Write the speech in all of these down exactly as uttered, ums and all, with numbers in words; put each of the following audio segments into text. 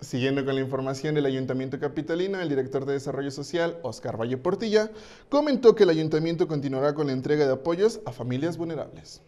Siguiendo con la información del Ayuntamiento Capitalino, el director de Desarrollo Social, Óscar Valle Portilla, comentó que el Ayuntamiento continuará con la entrega de apoyos a familias vulnerables.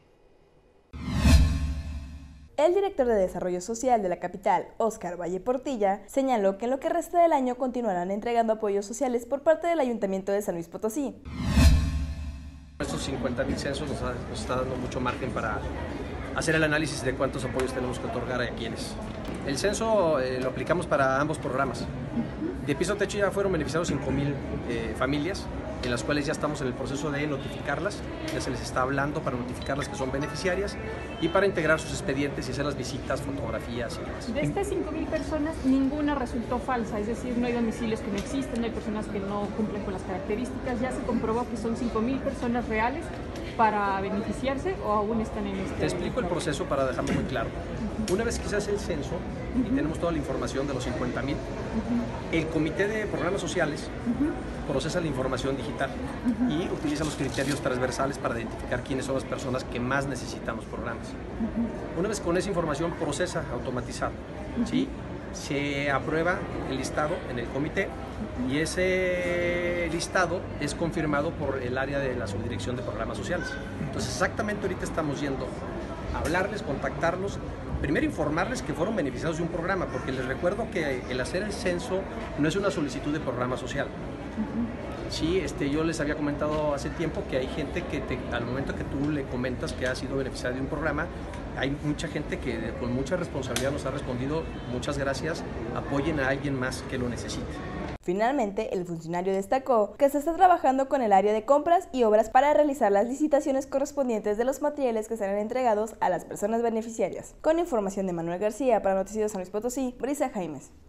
El director de Desarrollo Social de la capital, Óscar Valle Portilla, señaló que en lo que resta del año continuarán entregando apoyos sociales por parte del Ayuntamiento de San Luis Potosí. Estos cincuenta mil censos nos, ha, nos está dando mucho margen para hacer el análisis de cuántos apoyos tenemos que otorgar a quienes. El censo eh, lo aplicamos para ambos programas. De piso a techo ya fueron beneficiados cinco mil eh, familias, en las cuales ya estamos en el proceso de notificarlas, ya se les está hablando para notificarlas que son beneficiarias y para integrar sus expedientes y hacer las visitas, fotografías y demás. De estas cinco mil personas, ninguna resultó falsa, es decir, no hay domicilios que no existen, no hay personas que no cumplen con las características, ya se comprobó que son cinco mil personas reales para beneficiarse o aún están en este... Te explico el proceso para dejarlo muy claro. Una vez que se hace el censo y uh-huh. tenemos toda la información de los cincuenta mil, uh-huh. el Comité de Programas Sociales uh-huh. procesa la información digital uh-huh. y utiliza los criterios transversales para identificar quiénes son las personas que más necesitan los programas. Uh-huh. Una vez con esa información procesa automatizado, uh-huh. ¿sí? se aprueba el listado en el comité uh-huh. y ese listado es confirmado por el área de la subdirección de programas sociales. Entonces exactamente ahorita estamos yendo a hablarles, contactarlos, primero informarles que fueron beneficiados de un programa, porque les recuerdo que el hacer el censo no es una solicitud de programa social. Uh-huh. Sí, este, yo les había comentado hace tiempo que hay gente que te, al momento que tú le comentas que ha sido beneficiada de un programa, hay mucha gente que con mucha responsabilidad nos ha respondido, muchas gracias, apoyen a alguien más que lo necesite. Finalmente, el funcionario destacó que se está trabajando con el área de compras y obras para realizar las licitaciones correspondientes de los materiales que serán entregados a las personas beneficiarias. Con información de Manuel García para Noticiero San Luis Potosí, Brisa Jaimes.